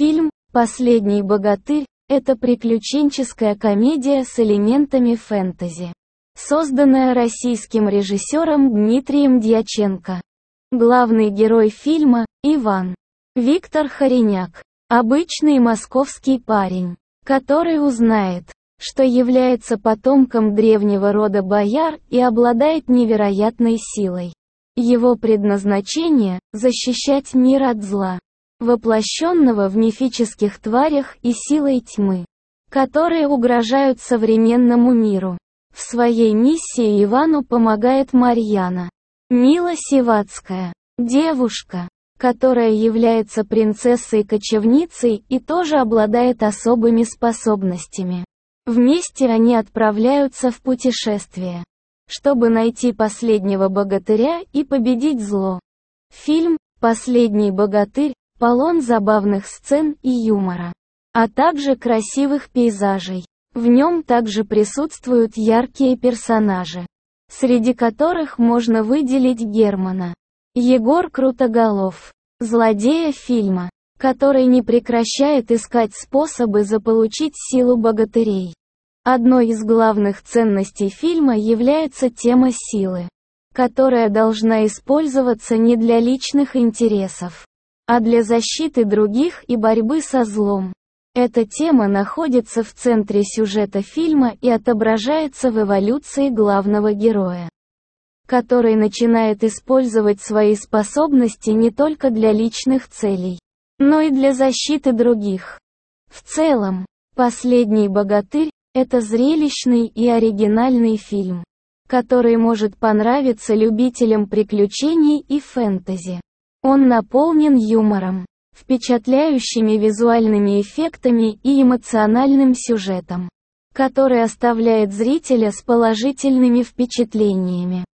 Фильм «Последний богатырь» — это приключенческая комедия с элементами фэнтези, созданная российским режиссером Дмитрием Дьяченко. Главный герой фильма — Иван Виктор Хореняк, обычный московский парень, который узнает, что является потомком древнего рода бояр и обладает невероятной силой. Его предназначение — защищать мир от зла, воплощенного в мифических тварях и силой тьмы, которые угрожают современному миру. В своей миссии Ивану помогает Марьяна, Мила Сивацкая, девушка, которая является принцессой-кочевницей и тоже обладает особыми способностями. Вместе они отправляются в путешествие, чтобы найти последнего богатыря и победить зло. Фильм «Последний богатырь» полон забавных сцен и юмора, а также красивых пейзажей. В нем также присутствуют яркие персонажи, среди которых можно выделить Германа. Егор Крутоголов, злодея фильма, который не прекращает искать способы заполучить силу богатырей. Одной из главных ценностей фильма является тема силы, которая должна использоваться не для личных интересов, а для защиты других и борьбы со злом. Эта тема находится в центре сюжета фильма и отображается в эволюции главного героя, который начинает использовать свои способности не только для личных целей, но и для защиты других. В целом, «Последний богатырь» — это зрелищный и оригинальный фильм, который может понравиться любителям приключений и фэнтези. Он наполнен юмором, впечатляющими визуальными эффектами и эмоциональным сюжетом, который оставляет зрителя с положительными впечатлениями.